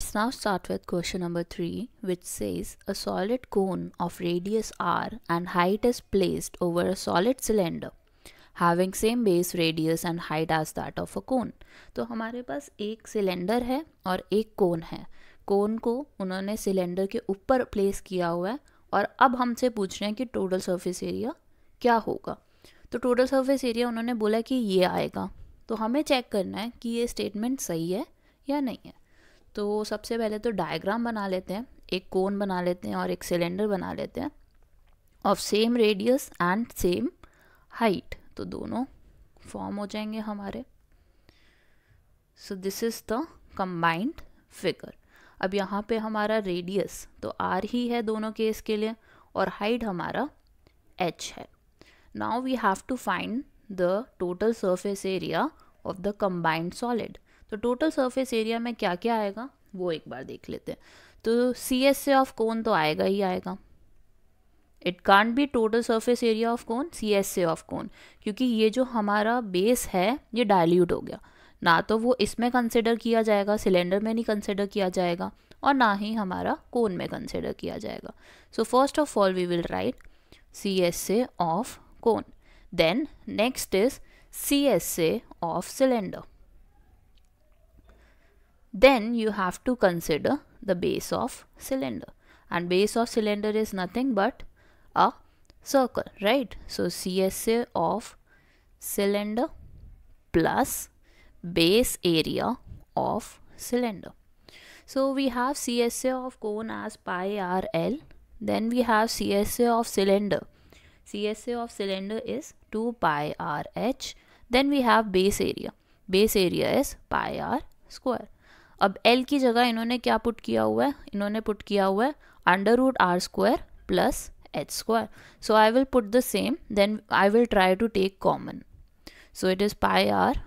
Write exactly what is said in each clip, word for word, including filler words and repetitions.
Let's now start with question number three, which says a solid cone of radius r and height is placed over a solid cylinder having same base, radius and height as that of a cone. तो हमारे पास एक cylinder है और एक कोन है. कोन को उन्होंने cylinder के ऊपर प्लेस किया हुआ है और अब हमसे पूछ रहे हैं कि टोटल सरफेस एरिया क्या होगा. तो टोटल सरफेस एरिया उन्होंने बोला कि ये आएगा. तो हमें चेक करना है कि ये स्टेटमेंट सही है या नहीं है. तो सबसे पहले तो डायग्राम बना लेते हैं. एक कोन बना लेते हैं और एक सिलेंडर बना लेते हैं of same radius and same height. तो दोनों फॉर्म हो जाएंगे हमारे. So this is the combined figure. अब यहाँ पे हमारा रेडियस तो आर ही है दोनों केस के लिए और हाइट हमारा एच है. Now we have to find the total surface area of the combined solid. तो टोटल सरफेस एरिया में क्या क्या आएगा वो एक बार देख लेते हैं. तो सी एस से ऑफ कोन तो आएगा ही आएगा. It can't be total surface area of cone C S से ऑफ कोन, क्योंकि ये जो हमारा बेस है ये डाइल्यूट हो गया. ना तो वो इसमें कंसिडर किया जाएगा, सिलेंडर में नहीं कंसिडर किया जाएगा और ना ही हमारा कोन में कंसिडर किया जाएगा. So first of all we will write C S से of cone. Then next is C S से of cylinder. Then you have to consider the base of cylinder, and base of cylinder is nothing but a circle, right? So C S A of cylinder plus base area of cylinder. So we have C S A of cone as pi r L. Then we have C S A of cylinder. C S A of cylinder is two pi r h. Then we have base area. Base area is pi r square. अब L की जगह इन्होंने क्या put किया हुआ है, इन्होंने put किया हुआ है under root R square plus H square. So I will put the same, then I will try to take common. So it is pi R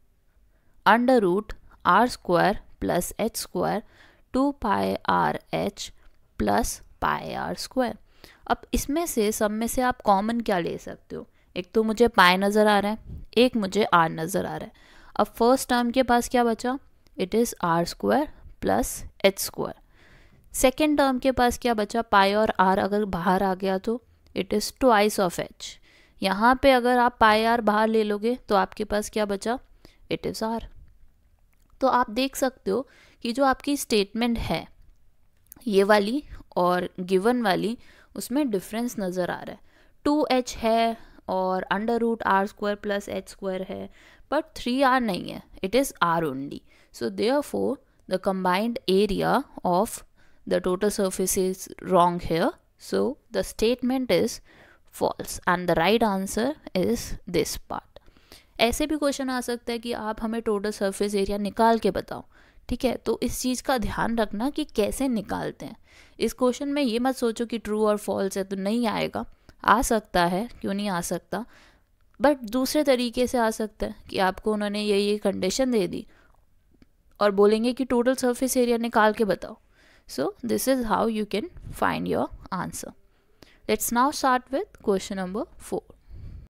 under root R square plus H square two pi R H plus pi R square. अब इसमें से सब में से आप common क्या ले सकते हो. एक तो मुझे पाई नज़र आ रहा है, एक मुझे आर नज़र आ रहा है. अब फर्स्ट टर्म के पास क्या बचा, it is R square plus H square. Second term के पास क्या बचा, पाई और आर अगर बाहर आ गया तो it is twice of H. यहाँ पे अगर आप पाई आर बाहर ले लोगे तो आपके पास क्या बचा, इट इज़ आर. तो आप देख सकते हो कि जो आपकी स्टेटमेंट है ये वाली और गिवन वाली, उसमें डिफरेंस नज़र आ रहा है. टू एच है और under root R square plus H square है, बट थ्री आर नहीं है, it is R only. So therefore the combined area of the total surface is wrong here. So the statement is false and the right answer is this part. ऐसे भी question आ सकता है कि आप हमें total surface area निकाल के बताओ. ठीक है, तो इस चीज़ का ध्यान रखना कि कैसे निकालते हैं. इस क्वेश्चन में ये मत सोचो कि ट्रू और फॉल्स है तो नहीं आएगा. आ सकता है, क्यों नहीं आ सकता, बट दूसरे तरीके से आ सकता है कि आपको उन्होंने ये ये कंडीशन दे दी और बोलेंगे कि टोटल सरफेस एरिया निकाल के बताओ. So this is how you can find your answer. Let's now start with question number four.